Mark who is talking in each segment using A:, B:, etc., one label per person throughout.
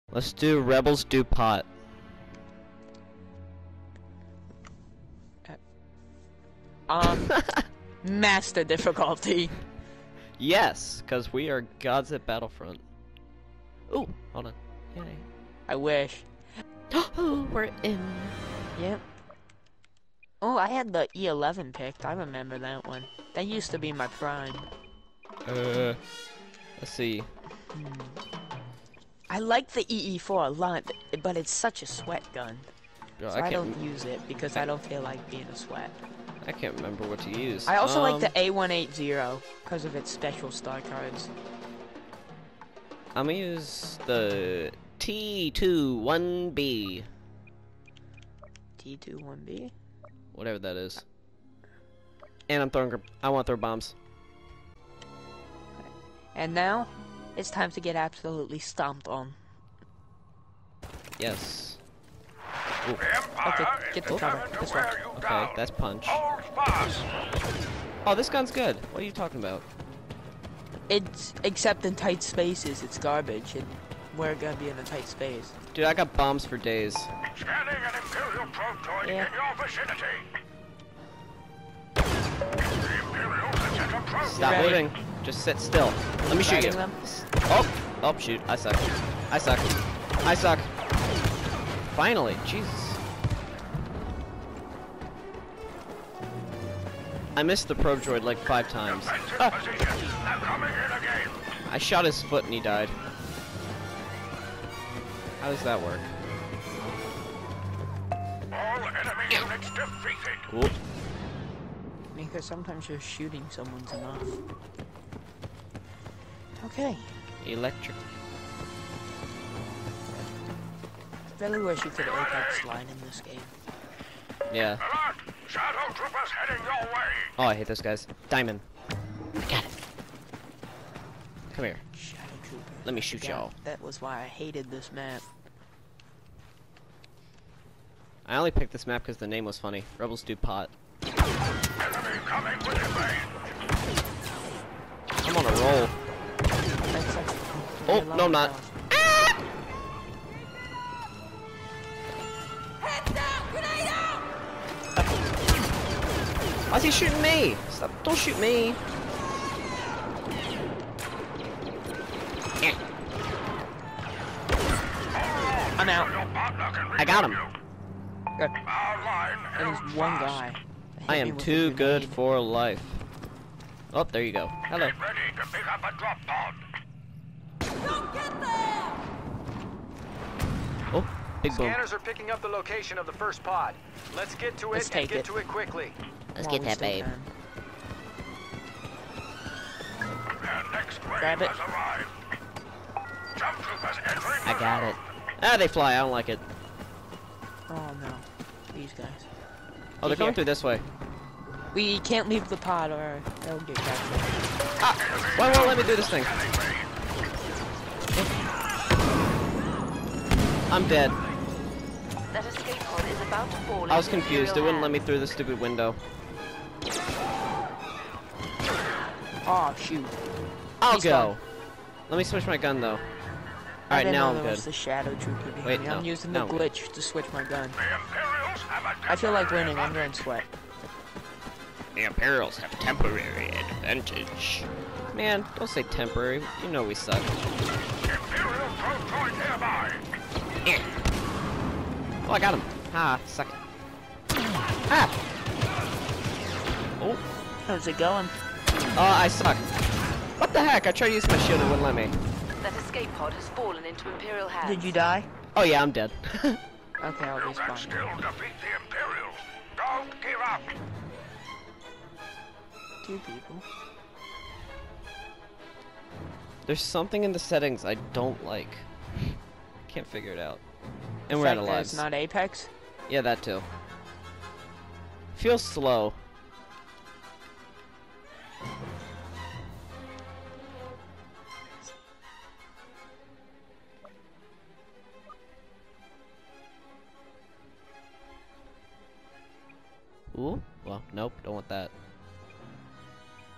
A: Let's do Rebels do pot.
B: Master difficulty.
A: Yes, because we are gods at Battlefront. Ooh, hold on. Yay.
B: I wish.
A: We're in.
B: Yep. Oh, I had the E11 picked. I remember that one. That used to be my prime.
A: Let's see.
B: I like the EE4 a lot, but it's such a sweat gun.
A: Bro,
B: So I don't use it because I don't feel like being a sweat.
A: I can't remember what to use.
B: I also like the A180 because of its special star cards.
A: I'm gonna use the T21B.
B: T21B?
A: Whatever that is. And I want to throw bombs.
B: And now, it's time to get absolutely stomped on.
A: Yes. Ooh.
B: Okay, get the cover. This way.
A: Okay, that's punch. Oh, this gun's good. What are you talking about?
B: It's, except in tight spaces, it's garbage. We're gonna be in a tight space.
A: Dude, I got bombs for days.
C: Scanning an Imperial probe droid in your vicinity. The Imperials have sent a probe.
A: Stop
B: ready?
A: moving. Just sit still. Let me shoot you.
B: Them?
A: Oh, oh, shoot. I suck. I suck. I suck. Finally, Jesus. I missed the probe droid like 5 times. Ah. I shot his foot and he died. How does that work?
C: All enemy units defeated.
A: Oop.
B: Because sometimes just shooting someone's enough. Okay.
A: Electric.
B: Really wish you could Apex line in this game.
A: Yeah.
C: Alert! Shadow troopers heading your way.
A: Oh, I hate those guys. Diamond. Got it. Come here.
B: Shadow Trooper.
A: Let me shoot y'all.
B: That was why I hated this map.
A: I only picked this map because the name was funny. Rebels do pot.
C: Enemy coming within range.
A: I'm on a roll.
B: That's such a
A: Oh, no, I'm not. Why's he shooting me? Stop! Don't shoot me!
B: I'm out.
A: I got him.
B: Good. And there's one guy.
A: I am too good for life. Oh, there you go. Hello.
C: Get ready to pick up a drop pod.
A: Oh, big boom.
D: Scanners are picking up the location of the first pod. Let's get to
B: Let's
D: it and
B: take
D: get
B: it.
D: to it quickly.
A: Let's get that babe.
C: Their next wave
B: Grab it.
C: has arrived. Jump troopers entering
A: I
C: the
A: got
C: zone.
A: it. Ah, they fly. I don't like it.
B: Oh no. These guys.
A: Oh, they're going through this way.
B: We can't leave the pod or they'll get captured.
A: Ah! Why won't let me do this thing? I'm dead.
E: That escape pod is about to fall
A: I was
E: into
A: confused. It
E: Imperial
A: wouldn't let me
E: hands.
A: through the stupid window.
B: Oh shoot.
A: I'll
B: He's
A: go.
B: gone.
A: Let me switch my gun though.
B: I
A: Alright,
B: didn't
A: now
B: know
A: I'm
B: there
A: good.
B: was the Shadow Trooper behind
A: Wait,
B: me.
A: no.
B: I'm using
A: No.
B: the glitch to switch my gun.
C: The Imperials have a
B: I feel like
C: temporary
B: winning. I'm going sweat.
A: The Imperials have temporary advantage. Man, don't say temporary. You know we suck.
C: Imperial probe droid nearby.
A: Oh, I got him. Ah, suck it. Ah! Oh,
B: How's it going?
A: I suck. What the heck? I tried to use my shield, it wouldn't let me.
E: That escape pod has fallen into Imperial hands.
B: Did you die?
A: Oh yeah, I'm dead.
B: Okay, I'll
C: You can
B: respawn.
C: still defeat the Imperials. Don't give up.
B: 2 people.
A: There's something in the settings I don't like. Can't figure it out. And
B: The
A: we're out
B: fact
A: of
B: that
A: lives.
B: It's not Apex.
A: Yeah, that too. Feels slow. Ooh, well, nope, don't want that.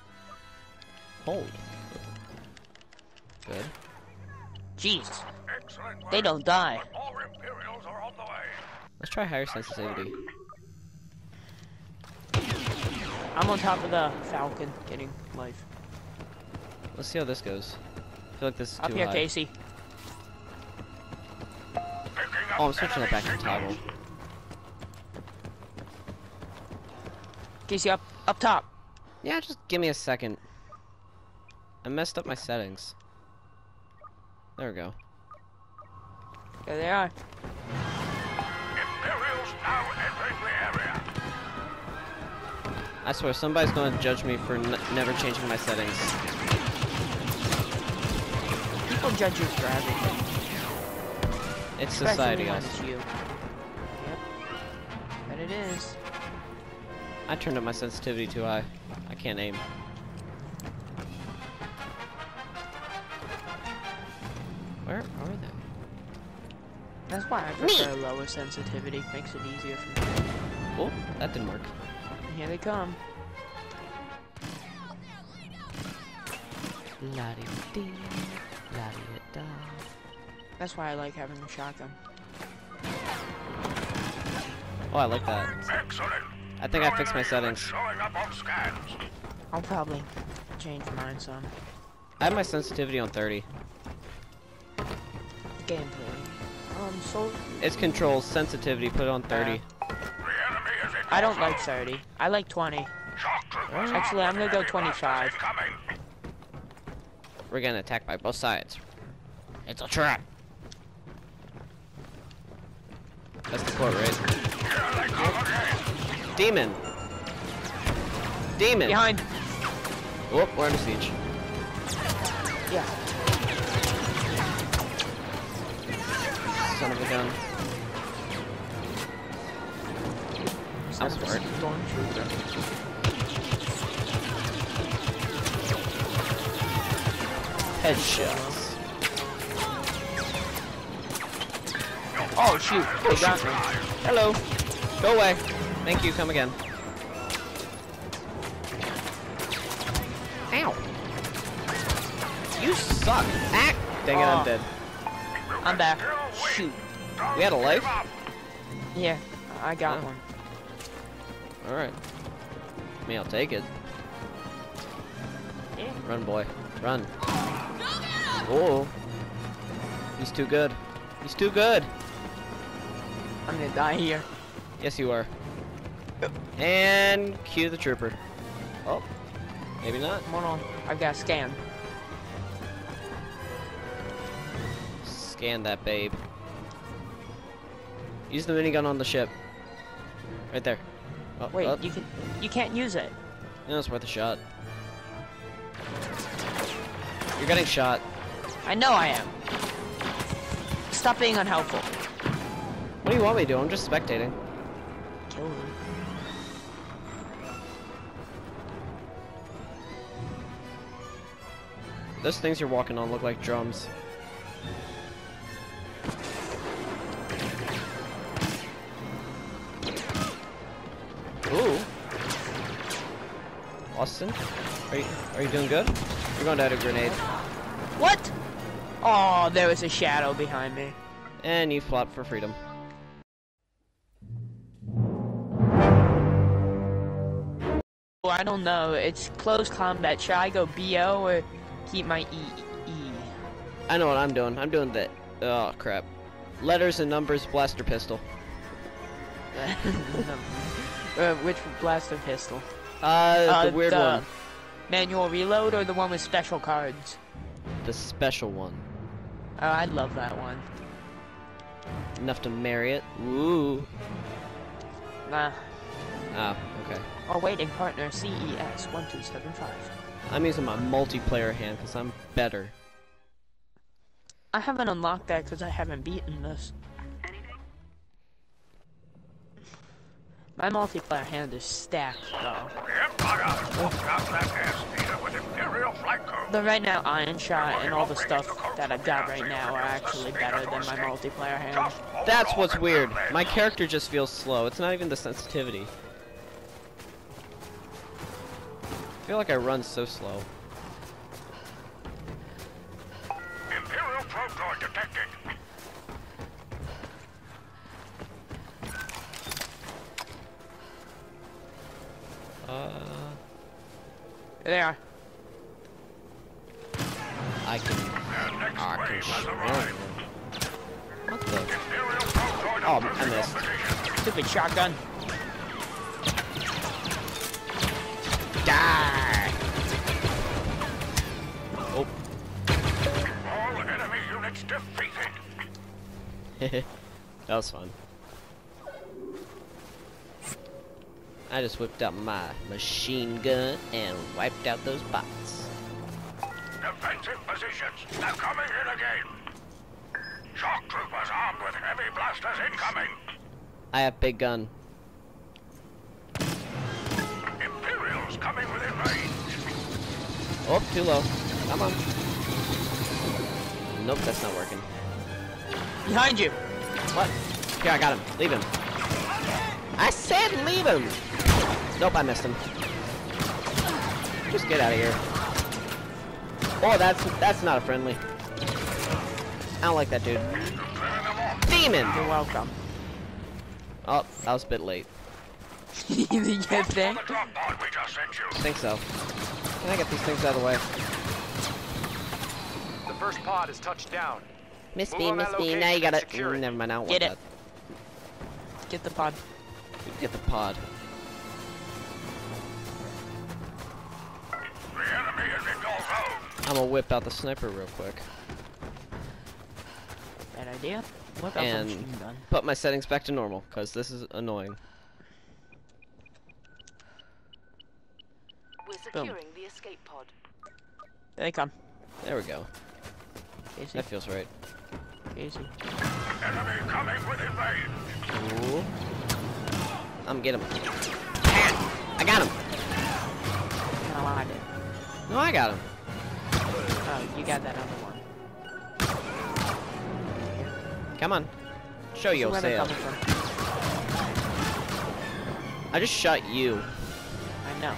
A: Hold. Good.
B: Jeez.
C: Excellent work.
B: They don't die.
C: More Imperials are on the way.
A: Let's try higher sensitivity.
B: I'm on top of the Falcon, getting life.
A: Let's see how this goes. I feel like this is
B: Up
A: too
B: here,
A: high.
B: Casey.
A: Oh, I'm switching that back to toggle.
B: Casey, up top.
A: Yeah, just give me a second. I messed up my settings. There we go.
B: There they are.
C: Imperials now entering the area.
A: I swear, somebody's going to judge me for never changing my settings.
B: People judge you for everything.
A: It's
B: Especially
A: society,
B: when
A: guys.
B: it's you. Yep. But it is.
A: I turned up my sensitivity too high. I can't aim. Where are they?
B: That's why I prefer lower sensitivity. Makes it easier for me.
A: Oh, that didn't work.
B: Here they come.
A: La-di-dee, la-di-da.
B: That's why I like having a shotgun.
A: Oh, I like that.
C: Excellent.
A: I think I fixed my settings.
C: Showing up on scans.
B: I'll probably change mine some.
A: I have my sensitivity on 30.
B: Gameplay. So
A: It's controls, sensitivity, put it on 30.
C: The enemy is in
B: I don't like 30. I like 20.
C: shock troopers.
B: Actually, I'm gonna go 25.
C: Incoming.
A: We're getting attacked by both sides. It's a trap. That's the quote, right?
C: Here they come again.
A: Demon! Demon!
B: Behind.
A: Whoop, we're under siege.
B: Yeah.
A: Son of a gun. I'm
B: Son of a
A: smart.
B: stormtrooper.
A: Headshots.
B: Oh shoot! They got me.
A: Hello. Go away. Thank you, come again. Ow. You suck. Ah! Dang it, I'm
B: Oh.
A: dead.
B: I'm back. Shoot.
A: We had a life?
B: Yeah, I got
A: Oh.
B: one.
A: Alright. Me, I'll take it.
B: Yeah.
A: Run, boy. Run. Oh. He's too good. He's too good.
B: I'm gonna die here.
A: Yes, you are. And cue the trooper. Oh. Maybe not.
B: Hold on. I've got a scan.
A: Scan that babe. Use the minigun on the ship. Right there. Oh,
B: Wait,
A: oh.
B: you can't use it.
A: You know, it's worth a shot. You're getting shot.
B: I know I am. Stop being unhelpful.
A: What do you want me to do? I'm just spectating.
B: Kill him.
A: Those things you're walking on look like drums. Ooh. Austin? Are you doing good? You're going to add a grenade.
B: What? Oh, there was a shadow behind me.
A: And you flop for freedom.
B: Oh, I don't know. It's close combat. Should I go BO or keep my E?
A: I know what I'm doing. I'm doing the... Oh, crap. Letters and numbers blaster pistol.
B: Which blaster pistol?
A: The weird
B: the
A: one.
B: Manual reload or the one with special cards?
A: The special one.
B: Oh, I love that one.
A: Enough to marry it. Ooh.
B: Nah.
A: Ah, okay.
B: Awaiting partner CES 1275.
A: I'm using my multiplayer hand because I'm better.
B: I haven't unlocked that because I haven't beaten this. My multiplayer hand is stacked though.
C: The Empire got that airspeeder with Imperial flight code.
B: But right now, Iron Shot and all the stuff that I've got right now are actually better than my multiplayer hand.
A: That's what's weird. My character just feels slow. It's not even the sensitivity. I feel like I run so slow.
C: Imperial probe droid detected.
B: There they are.
A: I can swim. What the? Oh, I missed.
B: Stupid shotgun.
A: Die! Oh.
C: All enemy units defeated.
A: That was fun. I just whipped out my machine gun and wiped out those bots.
C: Defensive positions. They're coming in again. Shock troopers armed with heavy blasters incoming.
A: I have big gun.
C: Imperials coming within range.
A: Oh, too low. Come on. Nope, that's not working.
B: Behind you.
A: What? Here, I got him. Leave him. I said leave him. Nope, I missed him. Just get out of here. Oh, that's not a friendly. I don't like that dude. Demon!
B: You're welcome.
A: Oh, that was a bit late.
B: You get there?
C: The drop pod we just sent you.
A: I think so. Can I get these things out of the way?
D: The first pod has touched down.
A: Miss
D: Move
A: me,
D: on
A: miss
D: that
A: me.
D: location
A: Now you
D: and
A: gotta.
D: secure it.
A: Never mind, I don't
B: Get
A: want
B: it. Get the pod.
A: that. Get the pod.
C: The enemy is in your zone.
A: I'm gonna whip out the sniper real quick.
B: Bad idea. What about the
A: And
B: machine gun?
A: put my settings back to normal, because this is annoying.
E: We're securing the escape pod.
B: There they come.
A: There we go.
B: Easy.
A: That feels right.
B: Easy.
C: Enemy coming within range.
A: Ooh. I'm getting him. I got him.
B: No, I did.
A: No, I got him.
B: Oh, you got that other one.
A: Come on. Show
B: See where they're
A: yourself.
B: coming from.
A: I just shot you.
B: I know.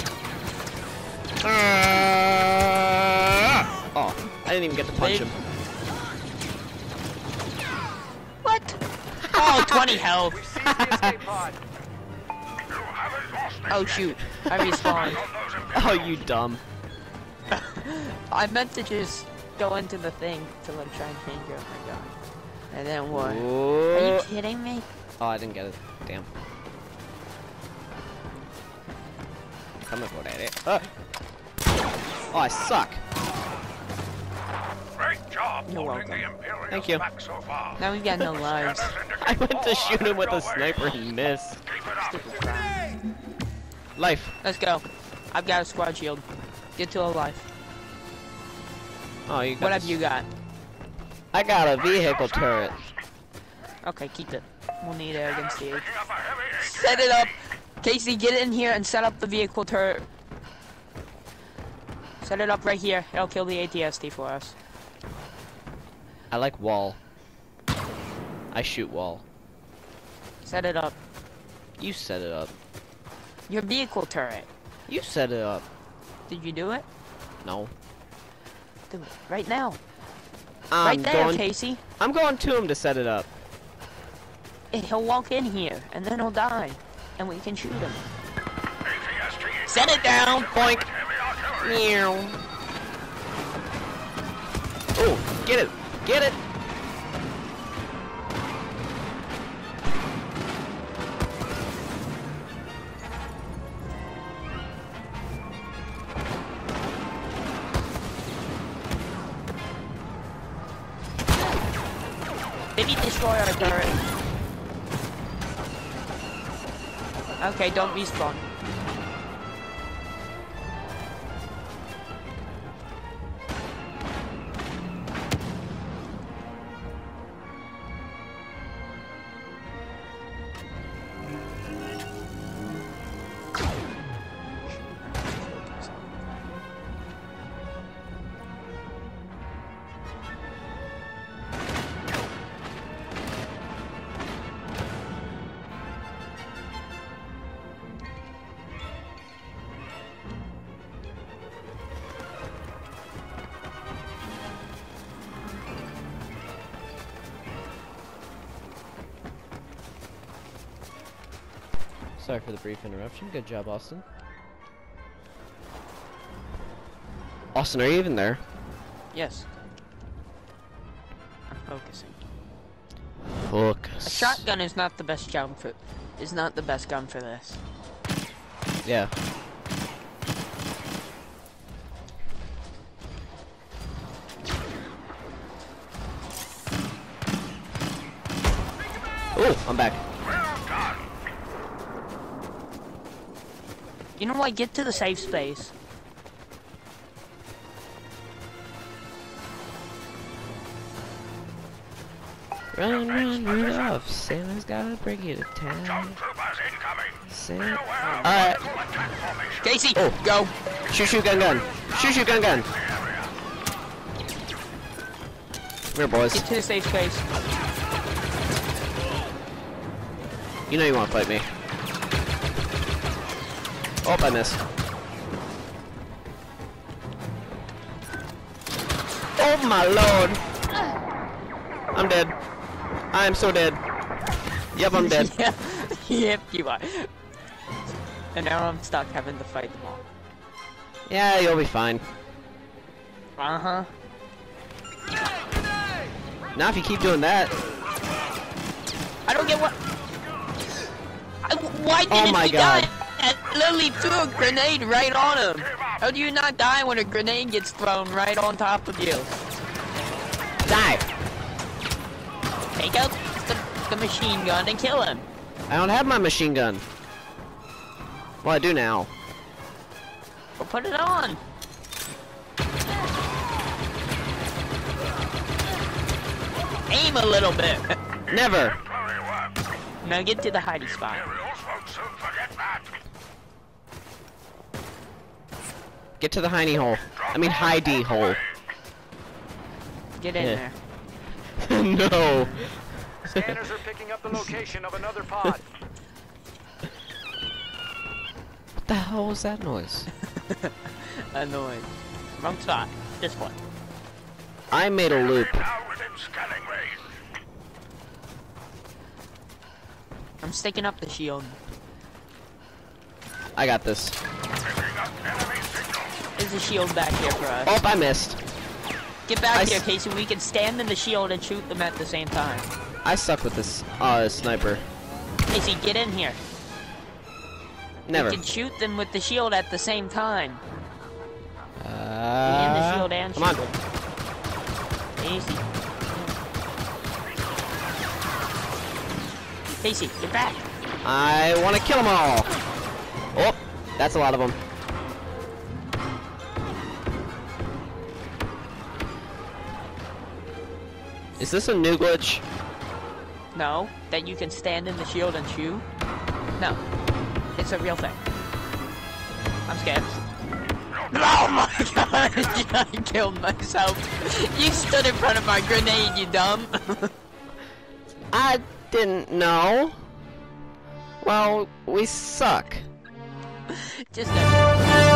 A: Oh, I didn't even get to punch him.
B: What? Oh, 20 health.
D: We've seized the escape pod.
C: You haven't lost it
B: Oh
C: yet.
B: shoot, I respawned.
C: On those
A: Oh,
C: Imperials.
A: you dumb.
B: I meant to just go into the thing to like try and change it. Oh my god. And then what? Are you
A: Ooh.
B: kidding me?
A: Oh, I didn't get it. Damn. Coming for that. Ah. Oh, I suck.
C: Great job
B: You're
C: holding
B: welcome.
C: the Imperials
A: Thank you.
C: back so far.
B: Now we got no lives.
C: Scanners indicate
A: I went to
C: all
A: shoot him with a
C: your way.
A: sniper and missed.
C: Keep it up.
B: Stupid crap.
A: Life.
B: Let's go. I've got a squad shield. Get to a life.
A: Oh, you got
B: What have
A: this-
B: you got?
A: I got a vehicle turret.
B: Okay, keep it. We'll need it against the H.
C: Picking up a heavy
B: Set it up! Casey, get in here and set up the vehicle turret. Set it up right here. It'll kill the ATST for us.
A: I like wall. I shoot wall.
B: Set it up.
A: You set it up.
B: Your vehicle turret.
A: You set it up.
B: Did you do it?
A: No.
B: Do it. Right now.
A: I'm
B: right there,
A: going.
B: Casey.
A: I'm going to him to set it up.
B: He'll walk in here, and then he'll die. And we can shoot him.
C: ATST
B: Set it down!
A: Boink.
C: heavy artillery.
A: Meow. Oh, get it. Get it.
B: Maybe destroy our turret. Okay, don't respawn.
A: Sorry for the brief interruption. Good job, Austin. Austin, are you even there?
B: Yes. I'm focusing.
A: Focus.
B: A shotgun is not the best gun for. Is not the best gun for this.
A: Yeah. Oh, I'm back.
B: You know what? Get to the safe space.
A: Run, run, Rudolph. Santa's gotta bring you to town. Santa. Alright.
B: Casey,
A: Oh.
B: go.
A: Shoot, shoot, gun, gun. Shoot, shoot, gun, gun. Come here, boys.
B: Get to the safe space.
A: You know you want to fight me. Oh, I missed. Oh my lord! I'm dead. I am so dead. Yep, I'm dead.
B: Yeah. Yep, you are. And now I'm stuck having to fight them all.
A: Yeah, you'll be fine.
B: Uh-huh.
A: Now if you keep doing that.
B: I don't get what. Why didn't
A: my
B: he
A: God.
B: die? I literally threw a grenade right on him. How do you not die when a grenade gets thrown right on top of you?
A: Die!
B: Take out the machine gun and kill him.
A: I don't have my machine gun. Well, I do now.
B: Well, put it on. Aim a little bit.
A: Never!
B: Now get to the hiding spot.
A: Get to the hiney hole. I mean, hidey hole.
B: Get in
A: Yeah.
B: there.
A: No!
D: Scanners are picking up the location of another pod.
A: What the hell was that noise?
B: Annoying. Wrong spot. This one.
A: I made a loop.
C: Now within scanning range.
B: I'm sticking up the shield.
A: I got this.
C: Picking up enemy signals.
B: There's a shield back here for us.
A: Oh, I missed.
B: Get back
A: I
B: here,
A: s-
B: Casey. We can stand in the shield and shoot them at the same time.
A: I suck with this sniper.
B: Casey, get in here.
A: Never.
B: We can shoot them with the shield at the same time. And the shield and
A: come on.
B: shield. Casey. Casey, get back.
A: I want to kill them all. Oh, that's a lot of them. Is this a new glitch?
B: No, that you can stand in the shield and shoot? No. It's a real thing. I'm scared. Oh my god! I killed myself. You stood in front of my grenade, you dumb.
A: I didn't know. Well, we suck.
B: Just a